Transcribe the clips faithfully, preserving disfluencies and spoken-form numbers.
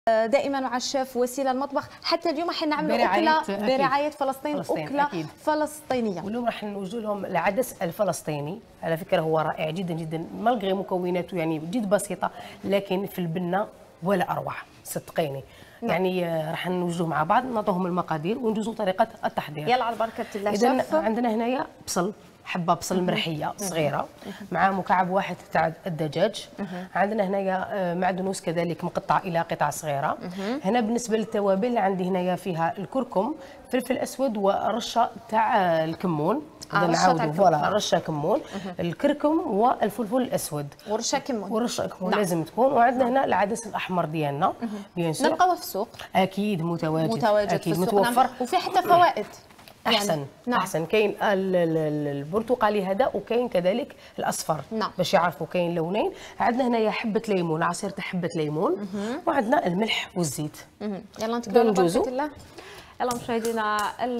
دائما مع الشيف وسيله المطبخ. حتى اليوم حنعملوا اكله برعايه فلسطين, فلسطين اكله أكيد. فلسطينيه. واليوم راح نوجد لهم العدس الفلسطيني. على فكره هو رائع جدا جدا، مالغري مكوناته يعني جد بسيطه لكن في البنه ولا اروع صدقيني. نعم. يعني راح نوجدوه مع بعض، نعطوهم المقادير ونجوزوا طريقه التحضير. يلا على بركه الله. اذا عندنا هنايا بصل، حبه بصل مرحيه صغيره، مع مكعب واحد تاع الدجاج. عندنا هنايا معدنوس كذلك مقطع الى قطع صغيره. هنا بالنسبه للتوابل عندي هنايا فيها الكركم، فلفل اسود ورشه تاع الكمون. اذا نعاودوا فوالا رشه كمون، الكركم والفلفل الاسود ورشه كمون ورشه كمون. نعم. لازم تكون. وعندنا هنا العدس الاحمر ديالنا بيان سور نلقاوه في السوق اكيد متواجد متواجد اكيد في السوق. متوفر. نعم. وفي حتى فوائد احسن يعني. نعم. احسن كاين البرتقالي هذا وكاين كذلك الاصفر. نعم. باش يعرفوا كاين لونين. عندنا هنايا حبه ليمون، عصير حبه ليمون، وعندنا الملح والزيت. يلا نتكلم على بركه الله. يلا مشاهدينا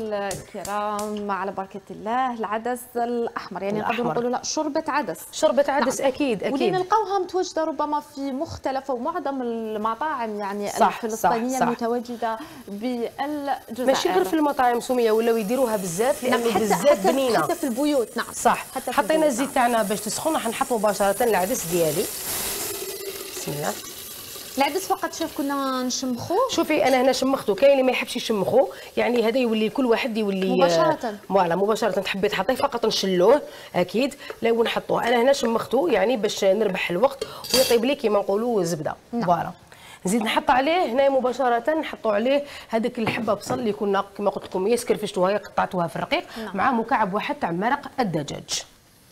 الكرام على بركه الله، العدس الاحمر يعني نقدروا نقولوا لا شوربه عدس. شوربه عدس. نعم. اكيد اكيد. واللي نلقاوها متواجده ربما في مختلف ومعظم المطاعم يعني صح الفلسطينيه صح صح. المتواجده بالجزائر. ماشي غير في المطاعم سميه، ولاو يديروها بزاف لانه نعم. بزاف بنينه حتى في البيوت. نعم صح. حطينا الزيت تاعنا باش تسخن، راح نحط مباشره العدس ديالي. بسم الله. العدس فقط شوف كنا نشمخوه. شوفي انا هنا شمخته، كاين اللي ما يحبش يشمخوه يعني هذا يولي كل واحد يولي مباشره فوالا مباشره. تحبي تحطيه فقط نشلوه اكيد لا ونحطوه. انا هنا شمخته يعني باش نربح الوقت ويطيب لي كيما نقولوا زبده. فوالا نزيد نحط عليه هنا مباشره، نحطوا عليه هذاك الحبه بصل اللي كنا كما قلت لكم هي سكرفشتوها قطعتوها في الرقيق. نعم. مع مكعب واحد تاع مرق الدجاج.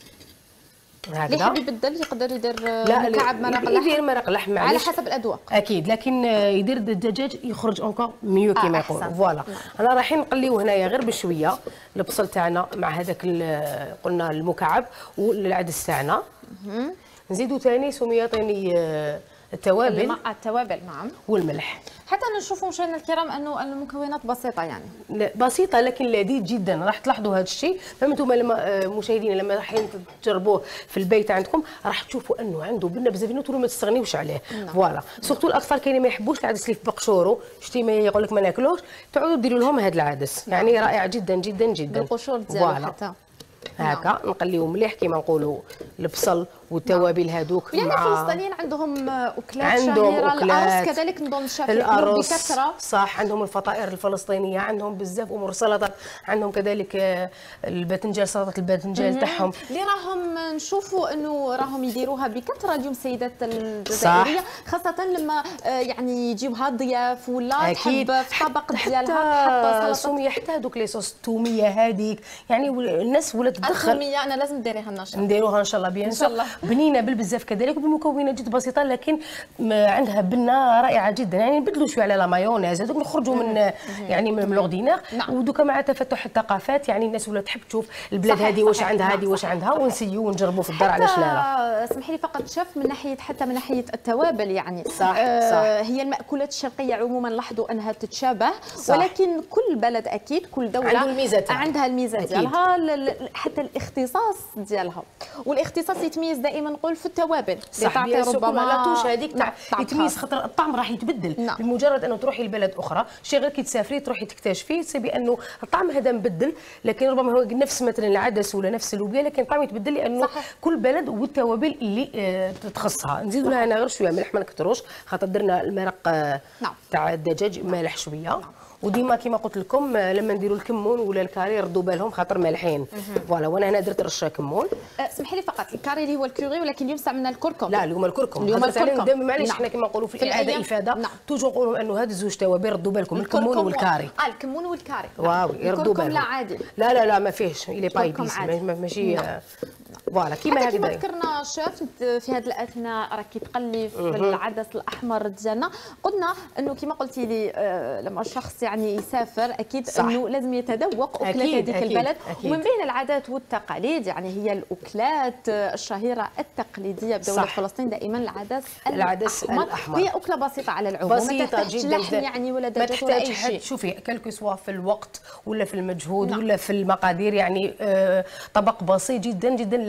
اللي يحب يبدل يقدر يدير مكعب مرق لحم، يدير مرق لحم على حسب الاذواق اكيد، لكن يدير الدجاج يخرج اونكور ميو كيما آه يقولوا. فوالا انا رايحين نقليو هنايا غير بشويه البصل تاعنا مع هذاك قلنا المكعب والعدس تاعنا. نزيدوا ثاني سميه ثاني التوابل التوابل نعم والملح، حتى نشوفوا مشاهدينا الكرام انه المكونات بسيطه يعني بسيطه لكن لذيذ جدا. راح تلاحظوا هذا الشيء. فانتم لما مشاهدينا لما رايحين تجربوه في البيت عندكم راح تشوفوا انه عنده بنه بزاف وانتم ما تستغنيوش عليه. فوالا سورتو الاطفال كاينين ما يحبوش العدس اللي في بقشورو، شتي ما يقول لك ما ناكلوش، تعودوا ديروا لهم هذا العدس يعني رائع جدا جدا جدا بالقشور ديالو حتى هكا نقليو مليح كيما نقولوا البصل والتوابل هذوك. يعني مع الفلسطينيين عندهم اكلات عندهم شهيره. أكلات. الارز كذلك نظن الشافعي الارز بكثره صح. عندهم الفطائر الفلسطينيه عندهم بزاف امور، سلطات عندهم كذلك الباذنجان، سلطه الباذنجان تاعهم اللي راهم نشوفوا انه راهم يديروها بكثره اليوم السيدات الجزائريه، خاصه لما يعني يجيوها ضياف ولا تحب في طبق ديالها حتى سميه حتى هذوك لي صوص الثوميه هذيك يعني الناس ولات تدخل الثوميه. انا لازم نديريها لنا ان شاء الله. نديروها ان شاء الله بيان سور. بنينه بالبزاف كذلك وبمكونات جد بسيطه لكن عندها بنه رائعه جدا. يعني نبدلوا شويه على لا مايونيز هذوك نخرجوا من يعني من الاوردينار. ودوكا مع تفتح الثقافات يعني الناس ولا تحب تشوف البلاد هذه واش عندها هذه واش عندها ونسيو ونجربوا في الدار. علاش لا لا. اسمحي لي فقط شاف من ناحيه حتى من ناحيه التوابل يعني صح آه صح. هي المأكولات الشرقيه عموما لاحظوا انها تتشابه صح. ولكن كل بلد اكيد كل دوله الميزة عندها الميزه ديالها حتى الاختصاص ديالها. والاختصاص يتميز دائما نقول في التوابل اللي تعطي ربما لا توش هذيك تاع يتميز خاطر الطعم راح يتبدل. نعم. بمجرد انه تروحي لبلد اخرى شي غير كي تسافري تروحي تكتشفي تسبي انه الطعم هذا مبدل، لكن ربما هو نفس مثلا العدس ولا نفس اللوبيا لكن الطعم يتبدل لانه صحيح. كل بلد والتوابل اللي آه تخصها. نزيدوا لها هنا غير شويه ملح ما نكثروش خاطر درنا المرق آه نعم. تاع الدجاج مالح شويه. نعم. وديما كما قلت لكم لما نديروا الكمون ولا الكاري يردوا بالهم خاطر مالحين. فوالا وانا هنا درت رشه كمون. اسمحي لي فقط الكاري اللي هو الكوري ولكن اليوم استعملنا الكركم. لا اليوم الكركم. اليوم الكركم معليش حنا كما نقولوا في الاعاده افاده. نعم. توجو نقولوا انه هاد الزوج توابل ردوا بالكم الكمون والكاري. اه الكمون والكاري. واو يردوا بالهم. لا عادي. لا لا لا ما فيهش الي بايبيس ماشي فوالا كيما هكذا. كما ذكرنا شاف في هذه الاثناء راكي تقلي في العدس الاحمر ديالنا. قلنا انه كما قلتي لي لما الشخص يعني يسافر اكيد صح. انه لازم يتذوق اكلات هذيك البلد. أكيد. ومن بين العادات والتقاليد يعني هي الاكلات الشهيره التقليديه بدوله صح. فلسطين دائما العدس العدس الأحمر. الأحمر هي اكله بسيطه على العموم بسيطه جدا لحم يعني ولا دجاج ولا اي شيء. شوفي كلكو سوا في الوقت ولا في المجهود. نعم. ولا في المقادير يعني آه طبق بسيط جدا جدا لكن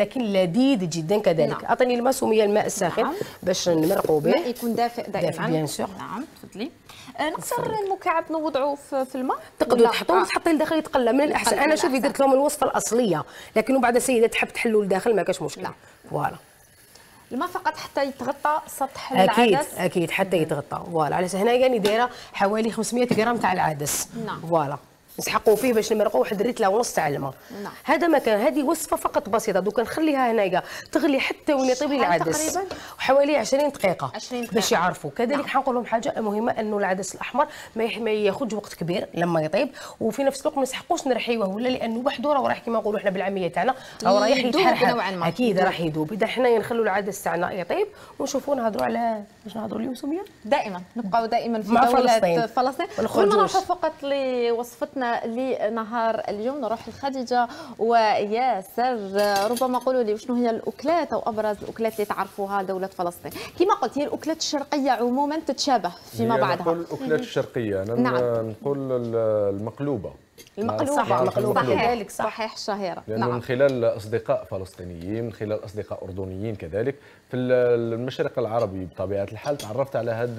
لكن لذيذ جدا كذلك. نعم. اعطيني الماء سميه الماء الساخن نعم. باش نمرقوا به. الماء يكون دافئ دائما. دافئ بيان سور. نعم تفضلي. آه نقدر المكعب نوضعوه في, في الماء؟ تقدروا تحطوه وتحطيه لداخل يتقلى من الاحسن. انا شوفي درت لهم الوصفه الاصليه، لكن بعد السيده تحب تحلوا لداخل ما كاش مشكل. فوالا. الماء فقط حتى يتغطى سطح اكيد العدس. اكيد حتى يتغطى. فوالا. على هنا راني دايره حوالي خمسمية غرام تاع العدس. نعم. فوالا. نسحقوا فيه باش نمرقوا واحد ريت لا ونص تاع الماء. نعم. هذا مكان هذه وصفه فقط بسيطه. دوكا نخليها هنايا تغلي حتى وين يطيب لي العدس تقريبا حوالي عشرين دقيقه عشرين دقيقة باش يعرفوا. كذلك نعم. حنقول لهم حاجه مهمه انه العدس الاحمر ما ياخذش وقت كبير لما يطيب، وفي نفس الوقت ما نسحقوش نرحيوه ولا لانه وحده راه راح كيما نقولوا احنا بالعاميه تاعنا راه رايح يتحرحر. اكيد راح يذوب. اذا حنا نخلوا العدس تاعنا يطيب ونشوفوا نهضروا على باش نهضروا اليوم سميه دائما نبقاو دائما في مع دولة فلسطين, فلسطين. ونخرجوا فقط لوصفتنا لنهار اليوم نروح لخديجه وياسر. ربما قولوا لي شنو هي الاكلات او ابرز الاكلات اللي تعرفوها دوله فلسطين. كما قلت هي الاكلات الشرقيه عموما تتشابه فيما بعدها. نقول الاكلات الشرقيه انا نعم. نقول المقلوبه المقلوبه صحيح. المقلوبه كذلك صحيح الشهيره. لانه نعم. من خلال اصدقاء فلسطينيين من خلال اصدقاء اردنيين كذلك في المشرق العربي بطبيعه الحال تعرفت على هذا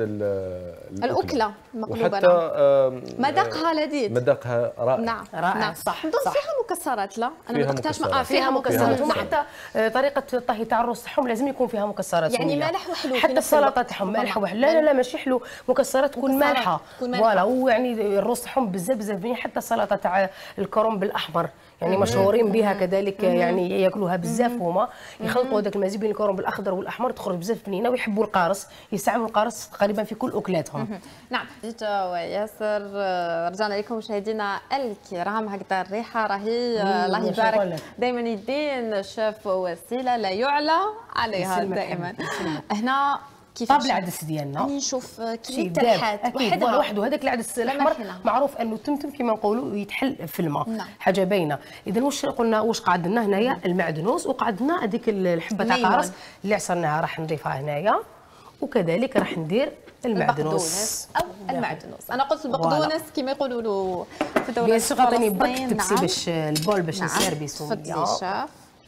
الاكله المقلوبه. وحتى مذاقها لذيذ مذاقها رائع. نعم رائع. نعم. صح نضيف صح. فيها مكسرات. لا انا ما دقتهاش. فيها, فيها مكسرات وحتى طريقه الطهي تاع الرز تاعهم لازم يكون فيها مكسرات يعني سمية. مالح وحلو. حتى السلطه تاعهم مالحه وحلو. لا لا لا ماشي حلو، مكسرات تكون مالحه. فوالا. ويعني الرز تاعهم بزاف بزاف بنين. حتى السلطه تاع الكرنب الاحمر يعني مشهورين بها كذلك. يعني ياكلوها بزاف هما يخلطوا هذاك المزيج بين الكرنب الاخضر والاحمر تخرج بزاف بنينه. ويحبوا القارص يستعملوا القارص تقريبا في كل اكلاتهم. نعم. خديجه وياسر رجعنا لكم مشاهدينا الكرام. هكذا الريحه راهي الله يبارك دائما يدين الشيف وسيله لا يعلى عليها دائما. هنا كيف طاب العدس ديالنا راني نشوف كيف ترحات وحدها وحده. هذاك العدس الاحمر معروف انه التمتم كما نقولوا يتحل في الماء. نعم. حاجه باينه. اذا واش قلنا واش قعدنا هنايا المعدنوس وقعدنا هذيك الحبه تاع قارص اللي عصرناها راح نضيفها هنايا. وكذلك راح ندير المعدنوس او المعدنوس. انا قلت البقدونس كما يقولوا له في دوله فلسطين. عطيني برك تبسي باش البول باش نسيرفيسو. تفضلي شاف.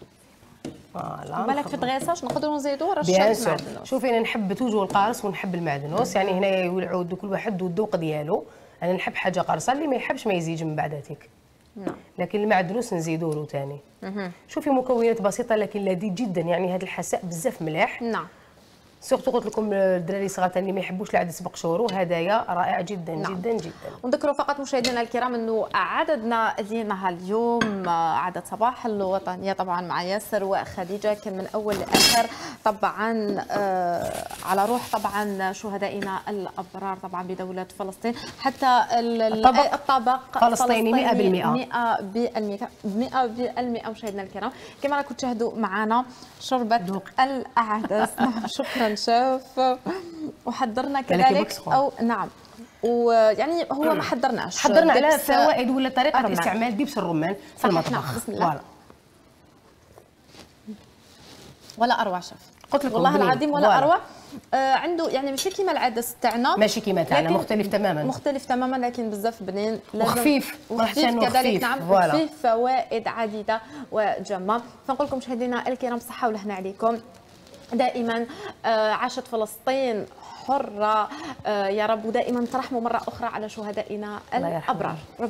فوالا. بالك في الغيساج نقدروا نزيدوا رشه المعدنوس. شوفي انا نحب توجو القارص ونحب المعدنوس. يعني هنا يولعوا كل واحد والذوق ديالو. انا نحب حاجه قارصه اللي ما يحبش ما يزيدش من بعد هذيك. نعم. لكن المعدنوس نزيدوا له ثاني. شوفي مكونات بسيطه لكن لذيذ جدا. يعني هذا الحساء بزاف ملاح. نعم. سورتو قلت لكم الدراري الصغار اللي ما يحبوش العدس بقشور وهدايا رائع جدا. نعم. جدا جدا. ونذكروا فقط مشاهدينا الكرام انه عددنا لنا اليوم عدد صباح الوطنيه طبعا مع ياسر وخديجه كان من اول لاخر طبعا آه على روح طبعا شهدائنا الابرار طبعا بدوله فلسطين. حتى الطبق, الطبق فلسطيني مئة بالمئة مئة بالمئة مئة بالمئة. مشاهدينا الكرام كما راكم تشاهدوا معنا شوربه العدس. شكرا شاف. وحضرنا كذلك او نعم. ويعني هو ما حضرناش حضرنا على فوائد ولا طريقه أرمان. استعمال دبس الرمان في المطبخ. نعم. بسم الله. ولا, ولا اروع شاف. قلت لكم والله العظيم ولا اروع. آه عنده يعني ماشي كيما العدس تاعنا. ماشي كيما تاعنا مختلف تماما. مختلف تماما لكن بزاف بنين. وخفيف. وخفيف كذلك. نعم. وفيه فوائد عديده وجمه. فنقول لكم مشاهدينا الكرام صحه ولهنا عليكم. دائما عاشت فلسطين حرة يا رب. ودائما ترحموا مرة أخرى على شهدائنا الأبرار.